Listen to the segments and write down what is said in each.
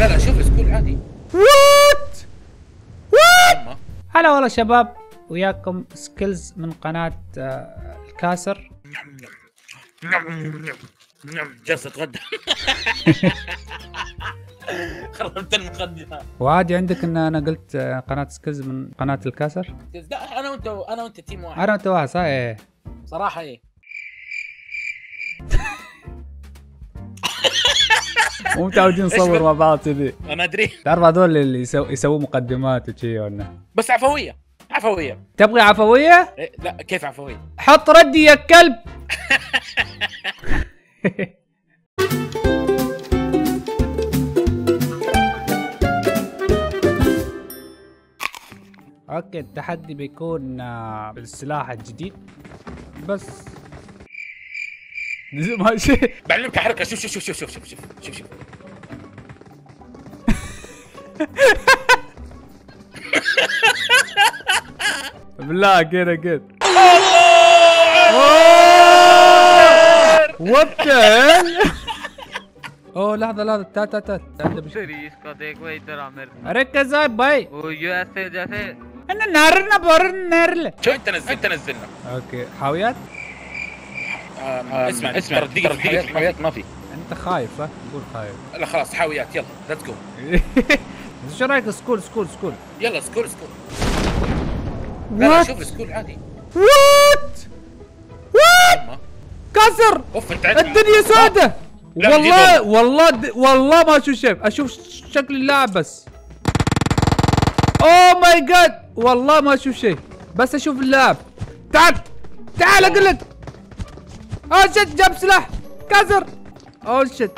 لا شوف سكول عادي. وات هلا والله شباب، وياكم سكيلز من قناة الكاسر. جالس اتغدى. خربت المقدمة. وعادي عندك ان انا قلت قناة سكيلز من قناة الكاسر؟ لا انا وانت تيم واحد. انا وانت واحد صح؟ ايه صراحة ايه. مو متعودين نصور مع بعض كذي. انا ادري. تعرف هذول اللي يسووا مقدمات وشي ولا بس عفوية. تبغي عفوية؟ إيه لا كيف عفوية؟ حط ردي يا كلب. اوكي التحدي بيكون بالسلاح الجديد بس. ماشي بعلمك حركة. شوف بالله كده وات اوه لحظة تعال ركز باي. انا نارنا بورنا. شو انت نزلنا. اوكي حاويات. اسمع دقيقة حاويات ما في. انت خايف صح؟ قول خايف. لا خلاص حاويات يلا ليتس جو. شو رايك سكول؟ يلا سكول. لا شوف سكول عادي. وات كسر. اوف انت الدنيا سودة. والله ما اشوف شيء، اشوف شكل اللاعب بس. اوه ماي جاد والله ما اشوف شيء، بس اشوف اللاعب. تعال اقول لك. اوه شت جاب سلاح كسر. اوه شت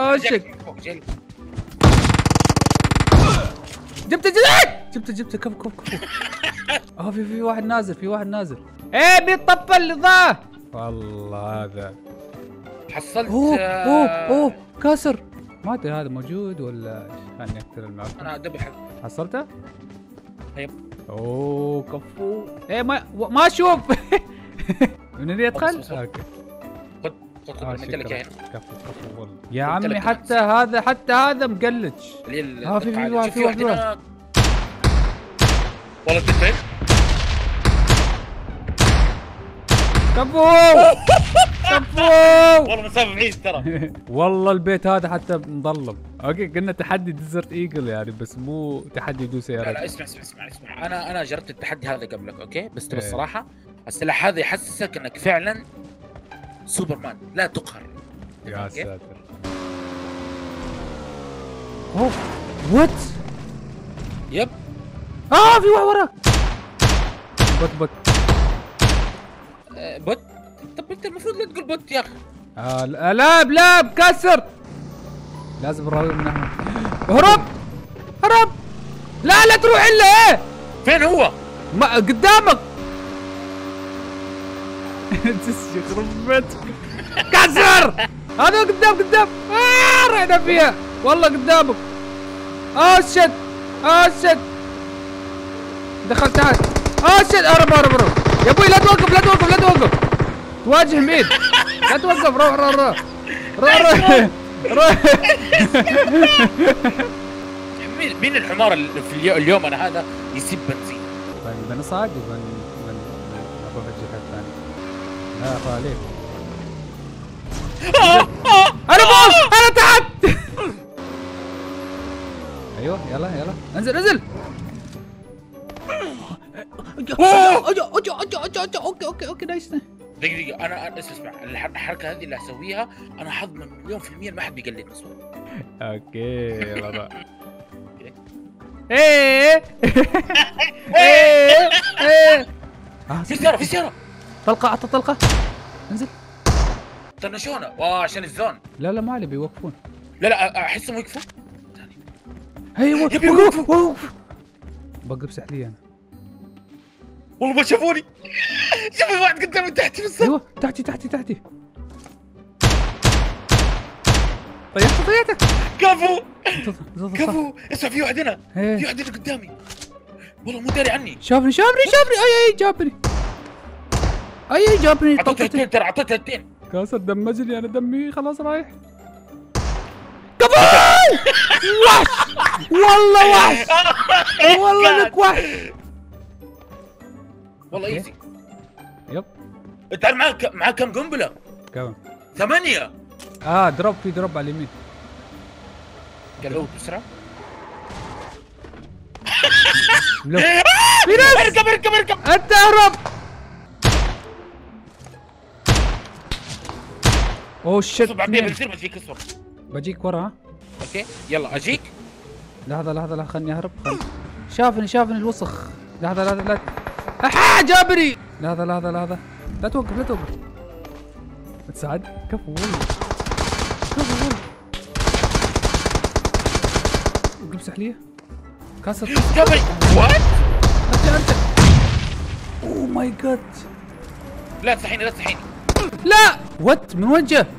جبته كفو. اوه في واحد نازل. ايه بيطفى الاضاءة. والله هذا حصلت. اوه كسر. ما ادري هذا موجود ولا خلني اقتل المعركة. انا ذبح. حصلته؟ طيب. اوه كفو. ايه ما اشوف. من اللي يدخل؟ اوكي خذ مثلك هنا. كفو والله يا عمي. حتى هذا مقلتش. في واحد والله تفهم. كفو. والله مسافة بعيد ترى. والله البيت هذا حتى مظلم. اوكي قلنا تحدي ديزرت ايجل يعني، بس مو تحدي دوس سيارات. لا اسمع انا جربت التحدي هذا قبلك اوكي، بس ترى الصراحة السلاح هذا يحسسك انك فعلا سوبرمان لا تقهر. يا ساتر. اوه وات. يب في واحد وراك. بوت بوت. طب انت المفروض لا تقول بوت يا اخي. لا كسر. لازم نراوي من هنا. هرب. لا تروح الا ايه. فين هو؟ ما قدامك. يخرب بيتك. كسر. هذا قدام. رحنا فيها والله قدامك. شت دخلت تحت. شت هرب. يا ابوي لا توقف. تواجه مين؟ لا توقف. روح. مين الحمار اللي في اليوم انا هذا يسيب بنزين؟ طيب انا صادق اروح الجهه الثانيه. لا اخاف عليك. انا فوق. انا تحت. ايوه يلا انزل. اوكي نايس. دقيقة أنا اسمع الحركة هذه اللي أسويها أنا حضمن 100% ما حد بيقلدني. اوكي يلا بقى. في سيارة. طلقة. انزل. طنشونا عشان الزون. لا ما علي بيوقفون. لا أحسهم يوقفوا. ايوه وقفوا. بقلب سحلية أنا. والله ما شافوني. شوفي واحد قدامي تحتي بالضبط. ايوه تحتي. طيحتك. كفو. اسمع في واحد هنا. في واحد هنا قدامي. والله مو داري عني. شافني. اي جابني. اعطيته التين. كاسر دمجني. انا دمي خلاص رايح. كفو. وحش والله وحش والله انك وحش. والله ايزي. يب. انت عارف معاك كم قنبله؟ كم؟ 8. دروب، في دروب على اليمين. قالوا بسرعه. في ناس. اركب انت اهرب. اوه شت. بجيك اصبر. بجيك ورا. ها اوكي يلا اجيك. لحظة خلني اهرب. شافني الوسخ. لحظة لا جابني. لحظة لا توقف. تساعد. كفو والله. امسح لي كاسر. جابني. وات؟ انت اوه ماي جاد. لا تصحيني لا وات من وين جا؟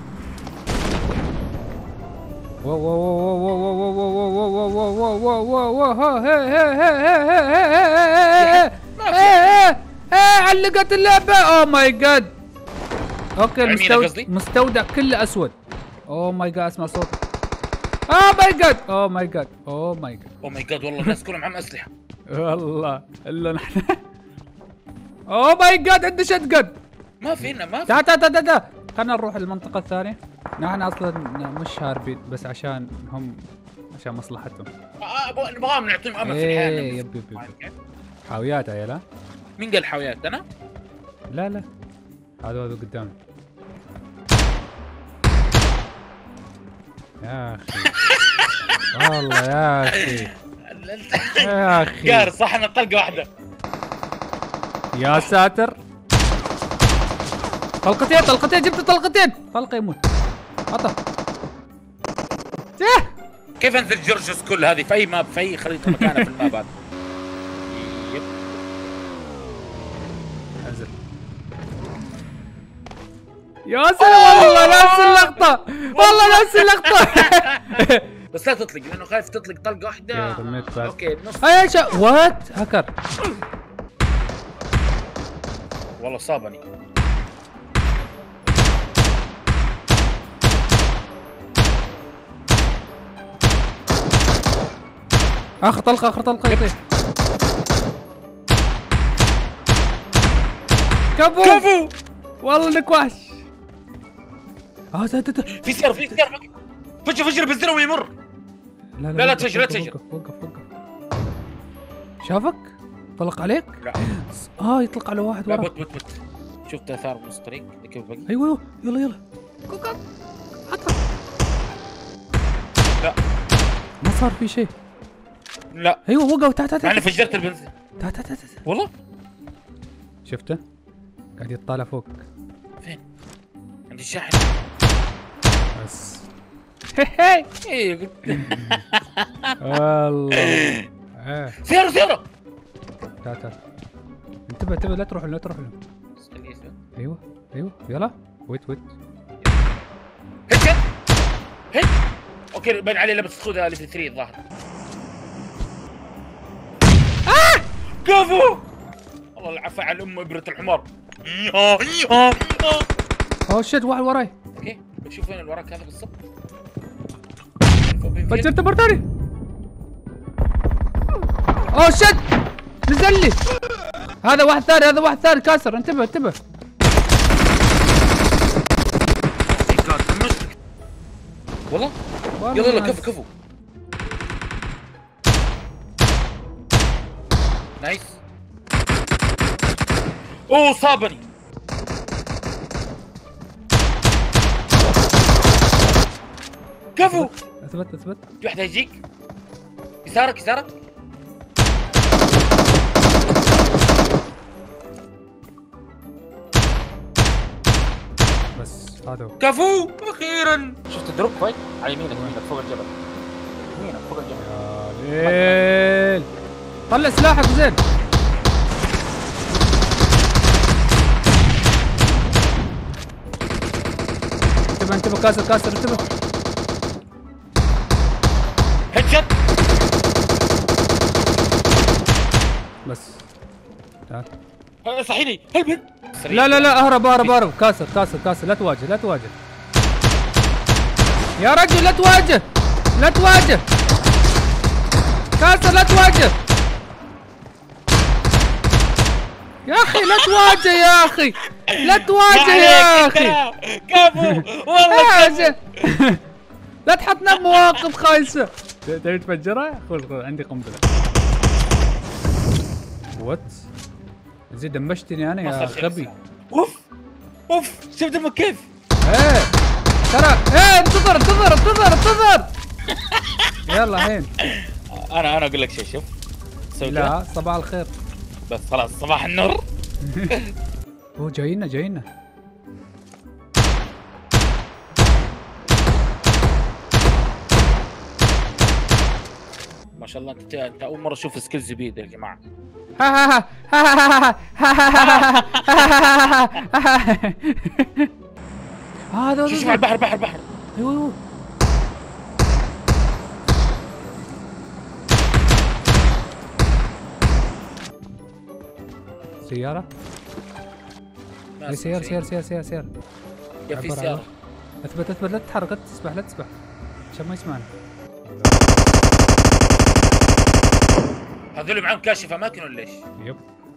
علقت اللعبة. اوه ماي جاد. اوكي المستودع كله اسود. اوه ماي جاد اسمع صوت. اوه ماي جاد والله الناس كلهم معهم اسلحة. والله الا نحن. اوه ماي جاد عنده شتقن. ما فينا. تا خلينا نروح المنطقة الثانية. نحن اصلا مش هاربين بس عشان مصلحتهم. نبغاهم نعطيهم امل في الحياة. يب حاويات عيال. مين قال حاويات؟ انا؟ لا هذا قدامي. يا اخي والله يا اخي قار صح انا طلقة واحدة. يا ساتر. طلقتين جبت طلقتين. طلقة يموت. عطى. كيف انزل جورجوس كل هذه في اي ماب في اي خريطة مكانها في الماب هذا؟ يب. انزل. يا سلام والله نفس اللقطة. بس لا تطلق لانه خايف تطلق طلقة واحدة. اوكي نص. وات هاكر. والله صابني. اخر طلقة يطير. كفو والله انك وحش. في سيارة فجر بنزله ويمر. لا تفجر. وقف. شافك؟ طلق عليك؟ لا. يطلق على واحد ورا. بت شفت اثار بنص الطريق كيف بقي؟ ايوه يلا عطى. لا ما صار في شيء. لا ايوه وقف. تعال انا فجرت البنزين. تعال والله شفته؟ قاعد يطالع فوق. فين؟ عندي الشاحن. بس ايه قلت. والله سيارة. تعال انتبه لا تروح لهم. ايوه يلا ويت. هيك اوكي باين عليه لبس خوذة اللي في 3 الظاهر. كفو. الله العفو على ام ابرة الحمار. اوه شت واحد وراي. اوكي بشوف وين اللي وراك هذا بالضبط. فجرت برتاني. اوه شت نزل لي. هذا واحد ثاني كاسر. انتبه. والله يلا كفو. نايس. اوه صابني. كفو. اثبت. في واحد يجيك. يسارك. بس هذا هو. كفو اخيرا. شفت الدروب وين؟ على يمينك فوق الجبل. يا ليل. طلع سلاحك زين. انتبه كاسر انتبه. هيدشوت. بس تعال. صحيني هلبن. لا اهرب. كاسر لا تواجه. يا رجل لا تواجه. لا تواجه كاسر، لا تواجه يا اخي، لا تواجه يا اخي، لا تواجه يا اخي. كفو والله. لا تحطنا بمواقف خايسه. تبي تفجرها؟ خذ عندي قنبله. وات زين دمشتني انا يا غبي. اوف اوف، شوف دمك كيف. ايه ترى، ايه انتظر يلا هين. انا اقول لك شيء، شوف سوي لا كده. صباح الخير. بس خلاص صباح النور. هو جاينا ما شاء الله، انت اول مره اشوف سكيلز بيدك يا جماعه. هذا شوف على البحر، بحر. ايوه سيارة. سيارة يا في سيارة. اثبت لا تتحرك، لا تسبح عشان ما يسمعنا. هذول معاهم كاشف اماكن ولا ايش؟ يب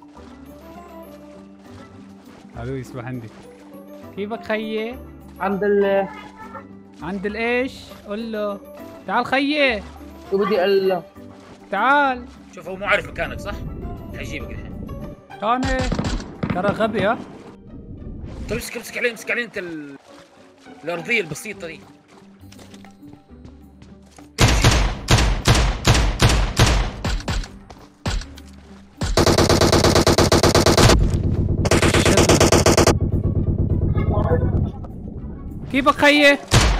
هذا يسبح عندي. كيفك خيي؟ عند الايش؟ قول له تعال خيي. شو بدي اقول له؟ تعال. شوف هو مو عارف مكانك صح؟ حيجيبك الحين. انا ترى غبي. ها طيب امسك عليه انت الارضيه البسيطه دي. كيفك خيي؟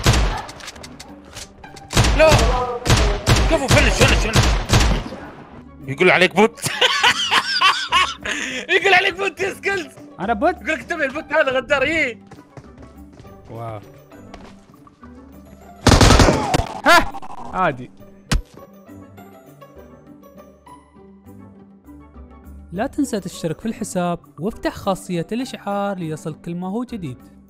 لا كفو، فنش. يقول عليك بوت. يقول عليك بوت يا سكيلز. انا بوت؟ يقول لك انتبه البوت هذا غدار. ايه واو ها عادي. لا تنسى تشترك في الحساب وافتح خاصية الإشعار ليصل كل ما هو جديد.